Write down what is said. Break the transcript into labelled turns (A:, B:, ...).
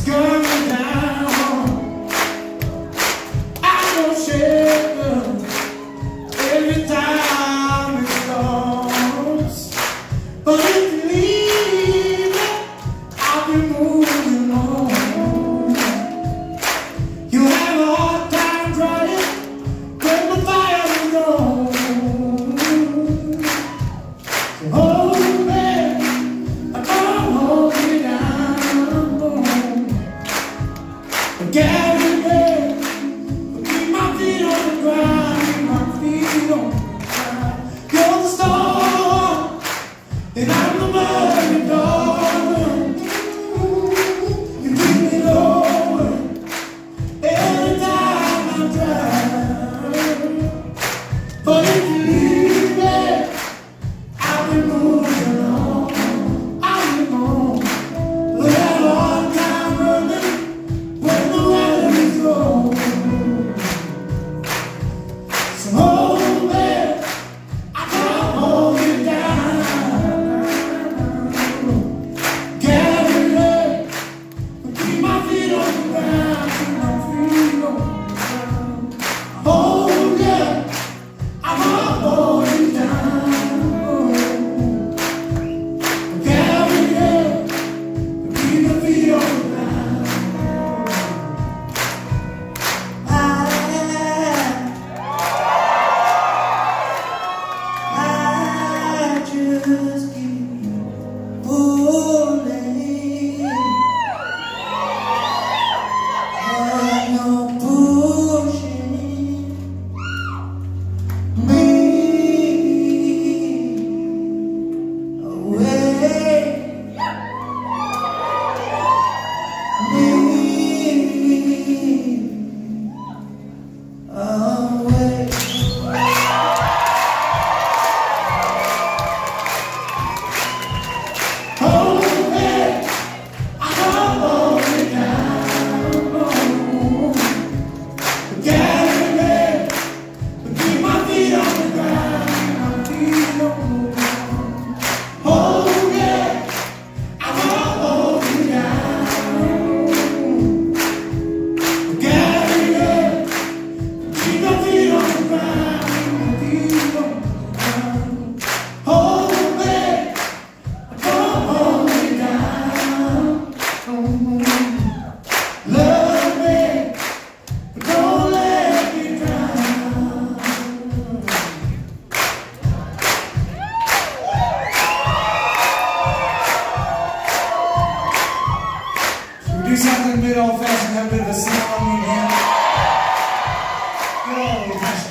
A: coming down. I don't shelter every time it storms, but if you leave it, I'll be moving on. You'll have a hard time trying when the fire is gone. So hold me, come hold me down. Carry me, keep my feet on the ground, keep my feet on the ground. You're the storm, and I'm the burning dawn. You keep me going every time I try. But if you leave me, I'll be moving on. I'll be moving. We'll have a hard time running when the weather is cold. So hold me, I can't hold you down. Carry me, keep my feet on the ground, keep my feet on the ground. Hold you, I can't hold you down. Carry me, keep my feet on the ground. I just keep pulling, and you're pushing me away, away. Hold me, I can't hold you down. Carry me, keep my feet on the ground, my feet on the ground. Hold me, I can't hold you down. Carry me, keep my feet on the ground, my feet on the ground. Hold me, don't hold me down. Love me, don't let me drown. Should we do something a bit old-fashioned, have a bit of a sing-along in here? Good old-fashioned.